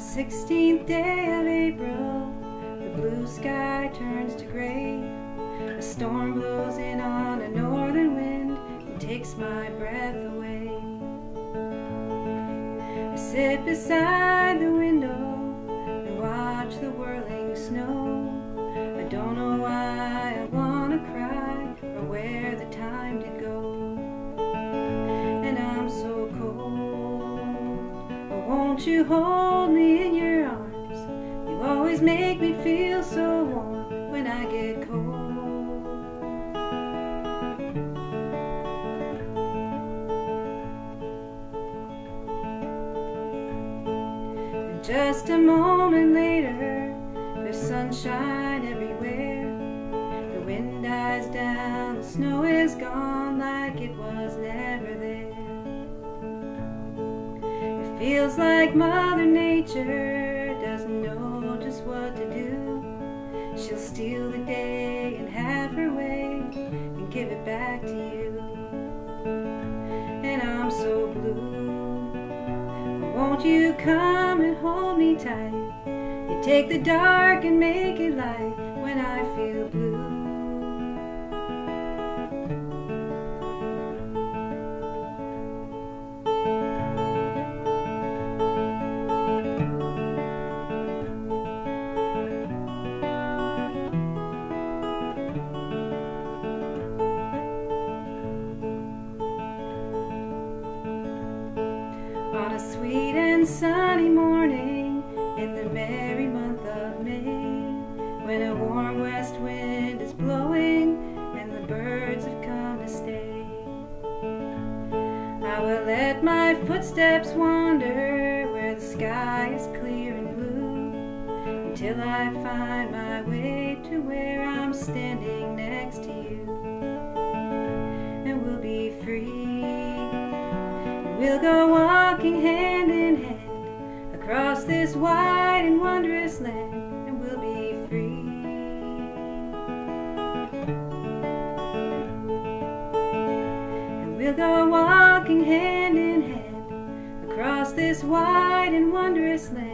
16th day of April, the blue sky turns to gray. A storm blows in on a northern wind and takes my breath away. I sit beside the window and watch the whirling snow. I don't know why I want to cry or where the time did go. And I'm so cold, but won't you hold me in your arms? You always make me feel so warm when I get cold. And just a moment later, there's sunshine everywhere. The wind dies down, the snow is gone like it was never there. It feels like Mother Nature doesn't know just what to do. She'll steal the day and have her way and give it back to you. And I'm so blue, but won't you come and hold me tight? You take the dark and make it light when I feel blue. On a sweet and sunny morning in the merry month of May, when a warm west wind is blowing and the birds have come to stay, I will let my footsteps wander where the sky is clear and blue, until I find my way to where I'm standing next to you. And we'll be free. We'll go walking hand in hand across this wide and wondrous land, and we'll be free. And we'll go walking hand in hand across this wide and wondrous land.